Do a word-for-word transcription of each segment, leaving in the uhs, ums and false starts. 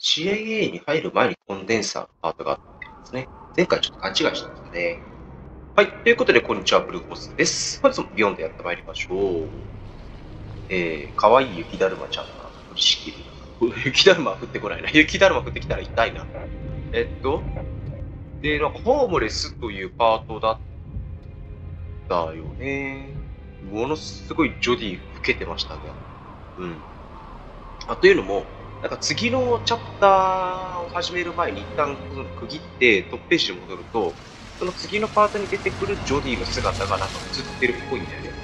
シーアイエー に入る前にコンデンサーのパートがあったんですね。前回ちょっと勘違いしてましたね。はい。ということで、こんにちは、ブルーホースです。本日もビヨンでやってまいりましょう。えー、かわいい雪だるまちゃんが降りしきる。雪だるまは降ってこないな。雪だるま降ってきたら痛いな。えっと、で、なんか、ホームレスというパートだったよね。ものすごいジョディ老けてましたね。うん。あ、というのも、なんか次のチャプターを始める前に一旦区切ってトップページに戻ると、その次のパートに出てくるジョディの姿がなんか映ってるっぽいんだよね。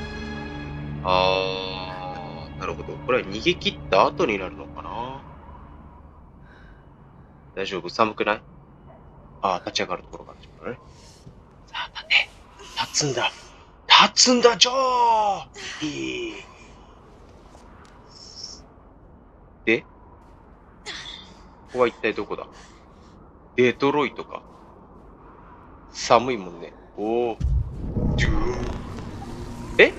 あー、なるほど。これは逃げ切った後になるのかな。大丈夫？寒くない？あー、立ち上がるところから始まるね。さあ、立て。立つんだ。立つんだ、ジョー！いい。で、ここは一体どこだ？デトロイトか。寒いもんね。おー。え？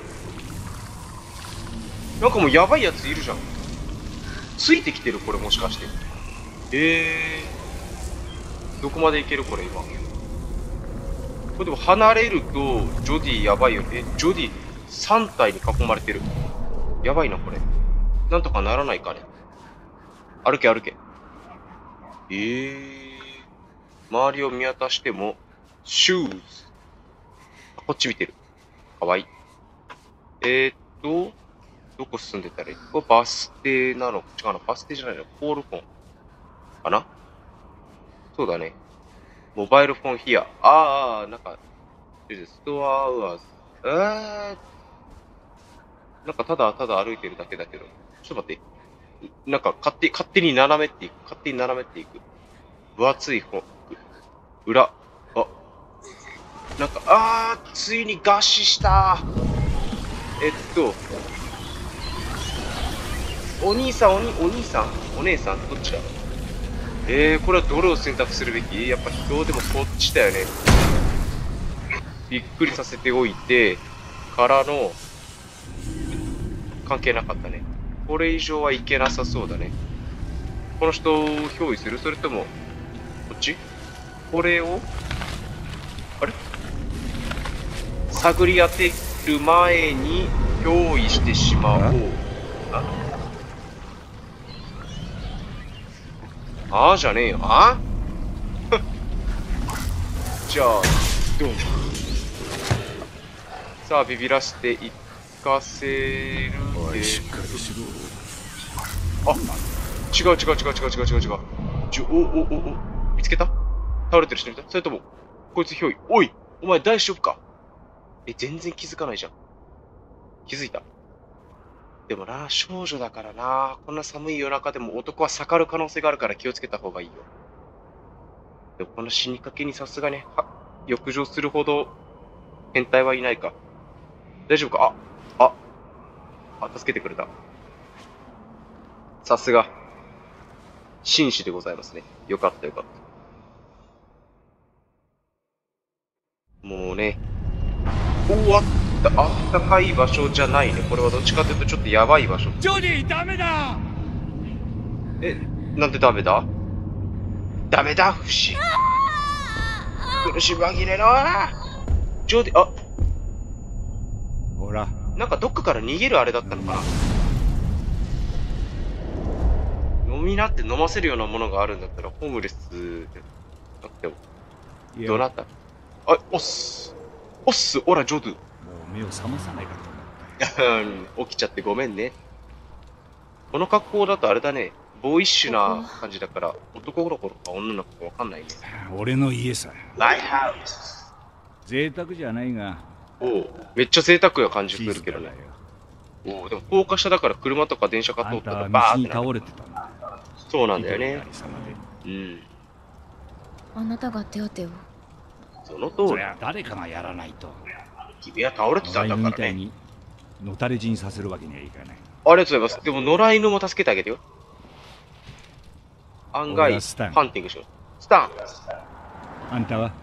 なんかもうやばいやついるじゃん。ついてきてるこれもしかして。えー。どこまでいけるこれ今。これでも離れると、ジョディやばいよ。え、ジョディさん体に囲まれてる。やばいなこれ。なんとかならないかね。歩け歩け。えー。周りを見渡しても、シューズ。こっち見てる。かわいい。えーっと、どこ進んでたらいい？これバス停なの？違うな、バス停じゃないの。コールフォン。かな？そうだね。モバイルフォンヒア。ああ、なんか、ストアアワーズ。えー、なんかただただ歩いてるだけだけど。ちょっと待って。なんか勝手、勝手に斜めっていく。勝手に斜めっていく。分厚い本。裏。あ。なんか、あー、ついに餓死したえっと、お兄さん、おに、お兄さんお姉さんどっちだ？えー、これはどれを選択するべき？やっぱ人でもこっちだよね。びっくりさせておいて、からの、関係なかったね。これ以上はいけなさそうだね。この人を憑依する？それとも、こっち？これを、あれ？探り当てる前に憑依してしまおう。ああーじゃねえよ。あじゃあ、ドン。さあ、ビビらしていかせるおい、しっかりしろ。 あ、違う違う違う違う違う違う違う。ちょ、お、お、お、お、見つけた？倒れてる人見た？それとも、こいつ憑依。おい、お前大丈夫か？え、全然気づかないじゃん。気づいた？でもな、少女だからな、こんな寒い夜中でも男は盛る可能性があるから気をつけた方がいいよ。でもこの死にかけにさすがに、は、浴場するほど変態はいないか。大丈夫か？あ、あ、あ、助けてくれた。さすが。紳士でございますね。よかったよかった。もうね、おあった、あったかい場所じゃないね。これはどっちかというとちょっとやばい場所。 ジョディ、ダメだ！ え、なんでダメだ？ダメだ、不死。苦し紛れのジョディ、あ、 ほら。 なんかどっかから逃げるあれだったのかな。飲みなって飲ませるようなものがあるんだったら、ホームレスでなくても。どなた？あ、おっす。おっす、おら、ジョドゥ。 もう目を覚まさないかと思ったよ。 起きちゃってごめんね。この格好だとあれだね。ボーイッシュな感じだから、男の子か女の子かわかんないね。 俺の家さ。 マイハウス。 贅沢じゃないが。 おう、めっちゃ贅沢な感じするけどね。おう、でも高架下だから車とか電車が通ったらバーって倒れてたんだ。 そうなんだよね。うん。 あなたが手当てを。 その通り。 そりゃ誰かがやらないと。 君は倒れてたんだからね。 みたいにのたれ死にさせるわけにはいかない。 ありがとうございます。でも野良犬も助けてあげてよ。案外、ハンティングしよう。スタン。 あんたは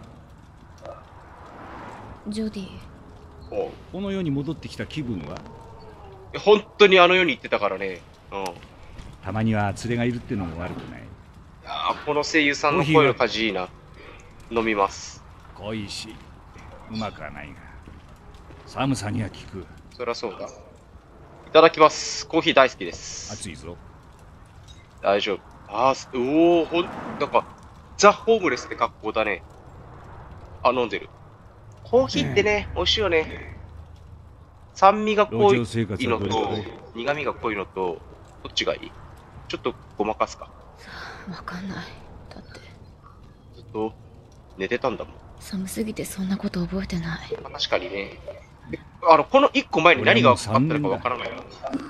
ジョディ。 この世に戻ってきた気分は？ 本当にあの世に行ってたからね。うん。 たまには連れがいるってのも悪くない。 いやー、この声優さんの声の感じいいな。飲みます。 濃いしうまくはないが寒さには効く。 そりゃそうだ。いただきます。コーヒー大好きです。 暑いぞ。 大丈夫。あー、おお、ほん、なんか、ザ・ホームレスって格好だね。あ、飲んでる。コーヒーってね、美味しいよね。酸味が濃いのと、苦味が濃いのと、どっちがいい？ちょっとごまかすか。 わかんない。だって。 ずっと寝てたんだもん。 寒すぎてそんなこと覚えてない。 確かにね。あの、このいっこまえに何があったのかわからないな。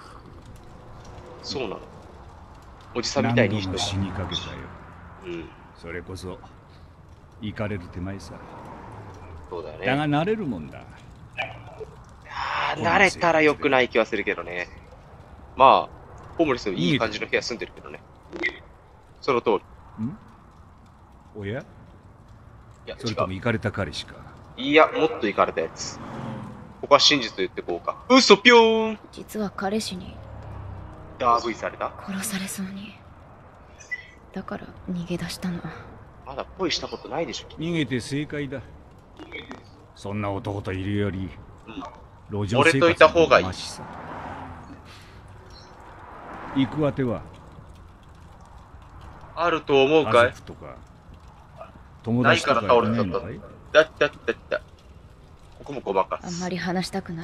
そうなの。おじさんみたいにいい人が。 死にかけたよ。 うん。 それこそ、行かれる手前さ。 そうだよね。 だが慣れるもんだ。 ああ、慣れたら良くない気はするけどね。まあ、ホームレスのいい感じの部屋住んでるけどね。その通り。 ん？おや？ いや、 それとも行かれた彼氏か。 いや、もっと行かれたやつ。ここは真実と言ってこうか。うそぴょーん。 実は彼氏にダーブイされた？ 殺されそうに。だから逃げ出したの。 まだ恋したことないでしょ。 逃げて正解だ。そんな男といるより、 うん、 路上生活俺といた方がいい。 行くあてはあると思うかい？ とか友達とかないから倒れちゃった。だったったった。ここもごまかす。 あんまり話したくない。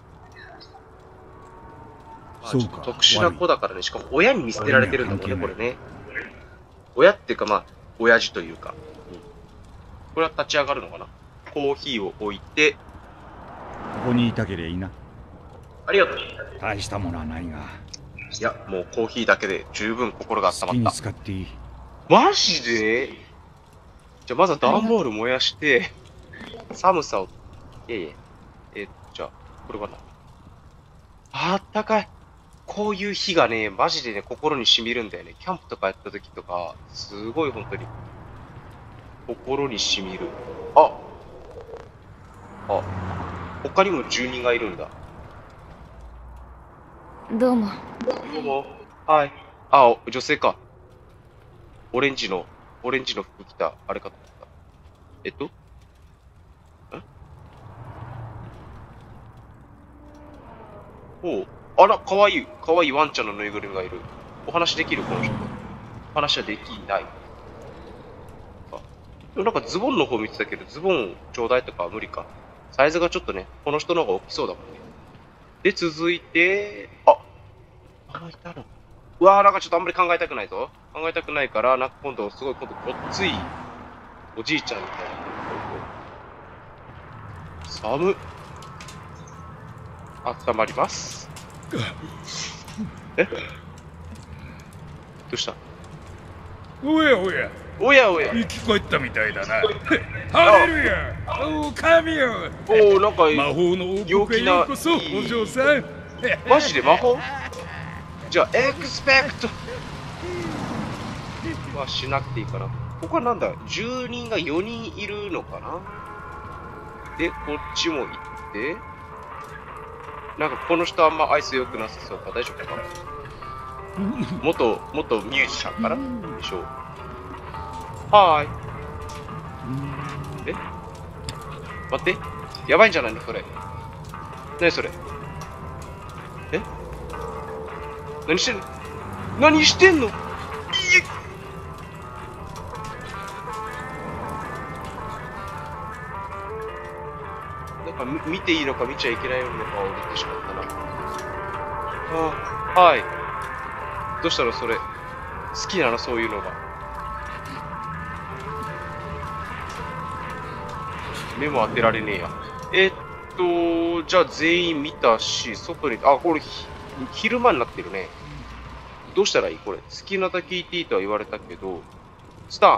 まあ、ちょっと特殊な子だからね。しかも親に見捨てられてるんだもんね、これね。親っていうかまあ、親父というか。うん、これは立ち上がるのかな？コーヒーを置いて。ここにいたけりゃいいな。 ありがとう。 大したものはないが。 いや、もうコーヒーだけで十分心が温まった。 好きに使っていい。 マジで？じゃあまずは段ボール燃やして、寒さを、いやいや、えー、じゃあ、これかな。あったかい。こういう日がね、マジでね、心に染みるんだよね。キャンプとかやった時とか、すごい本当に、心に染みる。ああ、他にも住人がいるんだ。 どうも。 どうも。はい。あ、女性か。オレンジの、オレンジの服着た、あれかと思った。えっとんおう。あら、かわいい、かわいいワンちゃんのぬいぐるみがいる。お話できるこの人と。お話はできない。あ、でもなんかズボンの方見てたけど、ズボンちょうだいとかは無理か。サイズがちょっとね、この人の方が大きそうだもんね。で、続いて、あ、あのいたの。うわー、なんかちょっとあんまり考えたくないぞ。考えたくないから、なんか今度、すごい、今度、ごっつい、おじいちゃんみたいな。寒っ。温まります。え？どうした？ おやおや。 おやおや。 生き返ったみたいだな。ハレルヤ。おお、神よ。 おお、なんか魔法の王国へようこそ、お嬢さん。 マジで魔法？じゃあ、エクスペクトはしなくていいかな。ここはなんだ？住人がよにんいるのかな？で、こっちも行って。なんかこの人あんま愛想良くなさそうか。大丈夫かな？元、元ミュージシャンかな？でしょう。はーい。え？待って。やばいんじゃないのそれ。何それ？え？何してんの？何してんの？いえ。なんか見ていいのか見ちゃいけないのかを言ってしまったな。ああ、はい。どうしたのそれ。好きなのそういうのが。目も当てられねえや。えー、っと、じゃあ全員見たし、外に、あ、これ、昼間になってるね。どうしたらいいこれ。好きなだけ聞いていいとは言われたけど、スタン。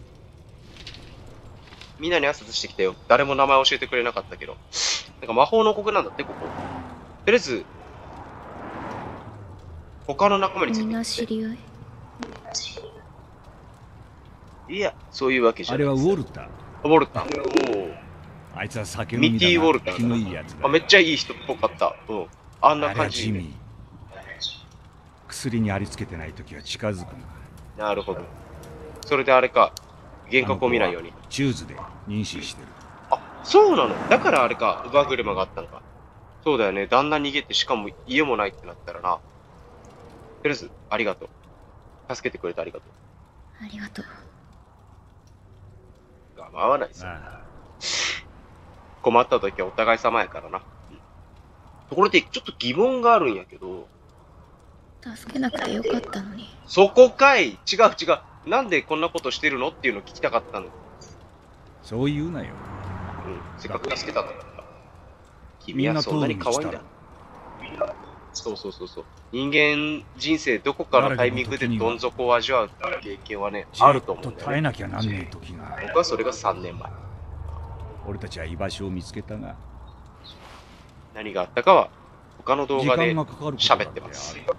みんなに挨拶してきたよ。誰も名前教えてくれなかったけど。なんか魔法の王国なんだって、ここ。とりあえず、他の仲間について。 みんな知り合い？ いや、そういうわけじゃない。 あれはウォルター。 ウォルター。おお。 あいつは酒飲みだな。 ミティウォルター。 気のいいやつだ。 あ、めっちゃいい人っぽかった。うん。あんな感じ。 ジミー。 薬にありつけてない時は近づくな。 なるほど。それであれか、幻覚を見ないように。 チューズで妊娠してる。 あ、そうなの。だからあれか、乳母車があったのか。そうだよね。旦那逃げて、しかも家もないってなったらな。とりあえず、ありがとう。助けてくれてありがとう。 ありがとう。 構わないさ。 ああ、 困った時はお互い様やからな。ところで、ちょっと疑問があるんやけど、 助けなくてよかったのに。 そこかい。違う違う。なんでこんなことしてるのっていうのを聞きたかったの。 そう言うなよ。 うん。せっかく助けたんだから。君みんなはそんなに可愛いんだ。そうそうそうそう。人間人生どこかのタイミングでどん底を味わうっていう経験はね、あると思うんだよね。 耐えなきゃなんねえ時が。 僕はそれがさんねんまえ。 俺たちは居場所を見つけたが、 何があったかは他の動時画で間がかかることだ喋ってます。 あ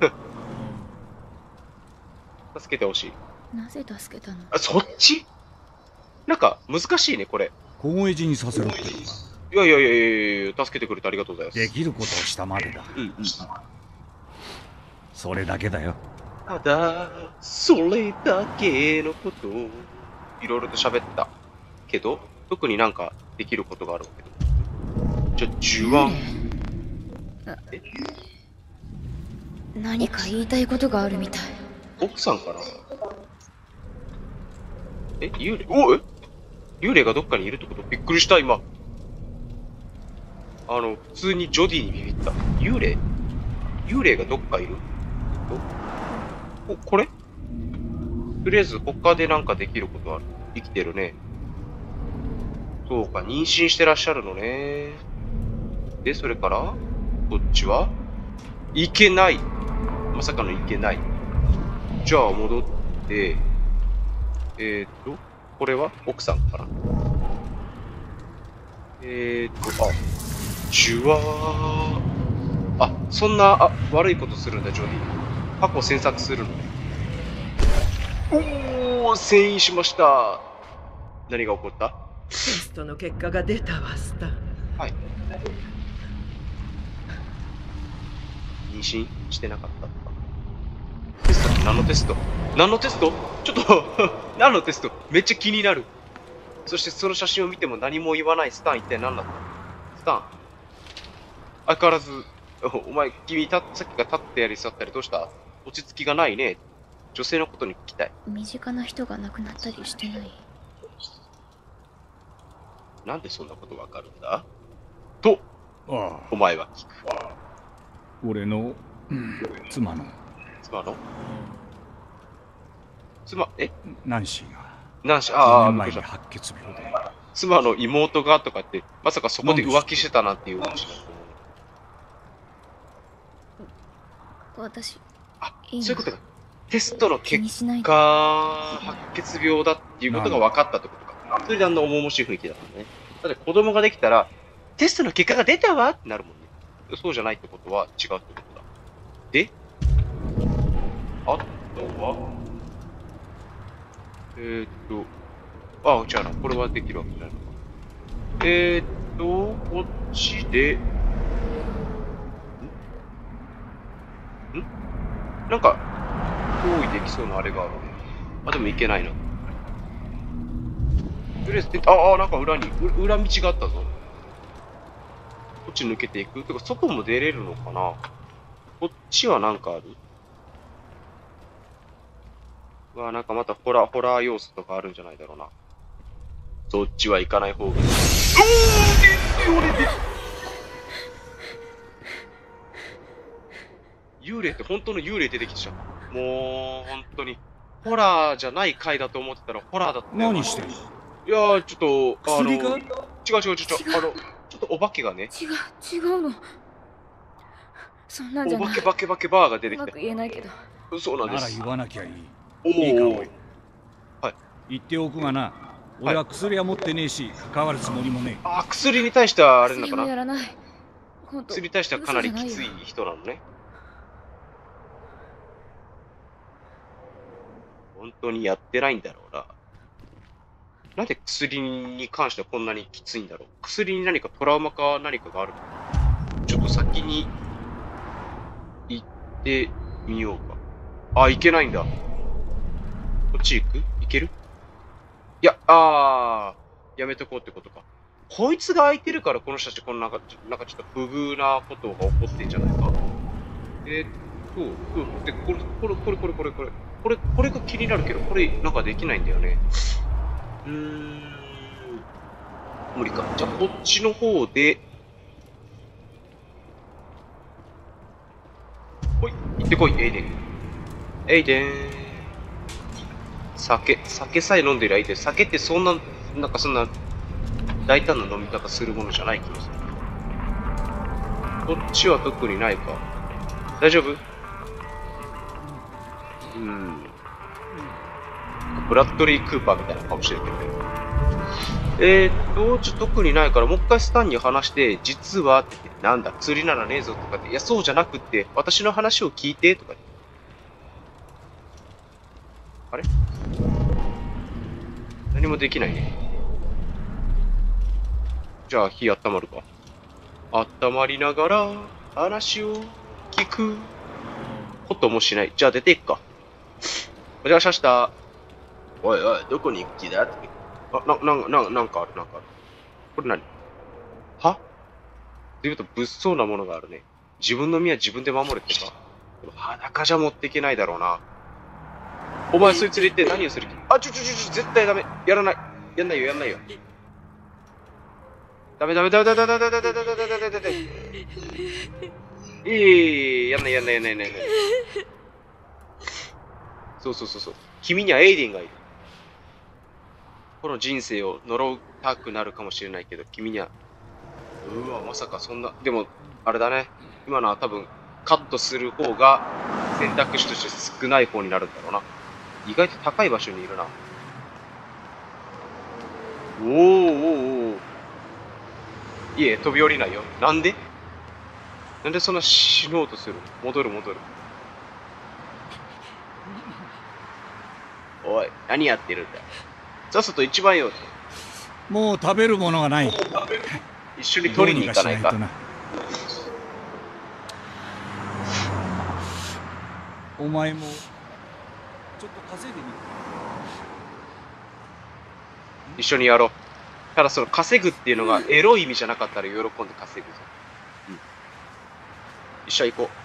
助けてほしい。 なぜ助けたの？ あ、そっちなんか難しいね、これ。 小声死にさせろってのか。 いやいやいやいやいや、助けてくれてありがとうございます。 できることをしたまでだ。 うんうん。 それだけだよ。 ただ、それだけのことをいろいろと喋ったけど、特になんかできることがあるわけで。じゃあ、呪腕。え何か言いたいことがあるみたい。 奥さんかな。え、幽霊、おえ幽霊がどっかにいるってこと？びっくりした、今。あの、普通にジョディにビビった。幽霊幽霊がどっかいる？お、これ？とりあえず他でなんかできることある。生きてるね。そうか、妊娠してらっしゃるのね。で、それからこっちはいけない。まさかのいけない。じゃあ戻って、えーっと、これは奥さんかな。えーっと、あ、ジュワー。あ、そんな、あ、悪いことするんだ、ジョディ。過去詮索するのね。おー、遷移しました。何が起こった？ テストの結果が出たわ、スタン。 はい。妊娠してなかったとか。テスト？何のテスト？何のテスト？ちょっと何のテスト？めっちゃ気になる。そしてその写真を見ても何も言わないスタン、一体何だったの？スタン、相変わらず、お前、君た、さっきから立ってやり座ったりどうした？落ち着きがないね。女性のことに聞きたい。 身近な人が亡くなったりしてない？ なんでそんなことわかるんだと、 ああ、 お前は聞く。 俺の、うん、妻の妻の妻、えナンシーがナンシー、ああ、 にねんまえにびっくりした。 白血病で。 妻の妹がとかって、まさかそこで浮気してたなんていう話だと思う。 私、 あ、 いいのそういうことか。テストの気に結しないで。 果、白血病だっていうことが分かったってことか。それであんな重々しい雰囲気だったのね。だって子供ができたら、テストの結果が出たわってなるもんね。そうじゃないってことは違うってことだ。で、あとは、えーっと、あ、じゃあな、これはできるわけじゃないのか。えーっと、こっちで、んんなんか、用意できそうなあれがあるね。あ、でもいけないな。とりあえず、ああ、なんか裏に、う裏道があったぞ。こっち抜けていく。てか、外も出れるのかな？こっちはなんかある？うわ、なんかまたホラー、ホラー要素とかあるんじゃないだろうな。そっちは行かない方がいい。おー！俺で幽霊って本当の幽霊出てきちゃう。もう、本当に。ホラーじゃない回だと思ってたらホラーだったよ。 何してる？ いやー、ちょっと、あの、違う薬が？ 違う違う違う、あの、ちょっとお化けがね、 違う、違うの。そんなんじゃない。 お化け化け化けバーが出てきて。 うまく言えないけど。 そうなんです。 なら言わなきゃいい。 おいいか、おい。 はい。 言っておくがな、俺は薬は持ってねえし、関わるつもりもねえ。 あ、薬に対してはあれなのかな？ 薬もやらない。本当。 薬に対してはかなりきつい嘘じゃないよ。 人なのね。本当にやってないんだろうな。なんで薬に関してはこんなにきついんだろう。薬に何かトラウマか何かがあるの？ちょっと先に行ってみようか。 あ、行けないんだ。こっち行く？行ける？いや、あー、やめとこうってことか。こいつが空いてるからこの人たちこのなんか、なんかちょっと不遇なことが起こってんじゃないか。えーっと、うんで、これ、これ、これ、これ、これ、これ、これ、これが気になるけど、これなんかできないんだよね。うーん、無理か。じゃあ、こっちの方で、ほい、行ってこい、エイデン。エイデン。酒、酒さえ飲んでりゃいいで、酒ってそんな、なんかそんな、大胆な飲み方するものじゃない気がする。こっちは特にないか。大丈夫？うん。ブラッドリー・クーパーみたいな顔してるけどね。えーっと、ちょっと特にないから、もう一回スタンに話して、実はって言って、なんだ、釣りならねえぞとかって、いや、そうじゃなくって、私の話を聞いてとか。あれ？何もできないね。じゃあ、火温まるか。温まりながら、話を聞くこともしない。じゃあ、出ていくか。お邪魔しました。おいおい、どこに行く気だって。あ、な、な、な、なんかある、なんかある。これ何？は？というと物騒なものがあるね。自分の身は自分で守れってか。でも裸じゃ持っていけないだろうな。お前そいつ入れて何をする気？あ、ちょちょちょちょ、絶対ダメ。やらない。やんないよ、やんないよ。ダメダメダメダメダメダメダメダメダメダメダメダメ。いい、やんないやんないやんないやんない。そうそうそうそう。君にはエイデンがいる。この人生を呪いたくなるかもしれないけど、君には、うわ、まさかそんな、でも、あれだね。今のは多分、カットする方が選択肢として少ない方になるんだろうな。意外と高い場所にいるな。おーおーおー。いえ、飛び降りないよ。なんで？なんでそんな死のうとする？戻る戻る。おい、何やってるんだよ。さっさと一番よ。 もう食べるものがない。 一緒に取りに行かないか。 どうにかしないとな。お前もちょっと稼いでみる。 一緒にやろう。ただその稼ぐっていうのがエロい意味じゃなかったら喜んで稼ぐぞ。うん。一緒に行こう。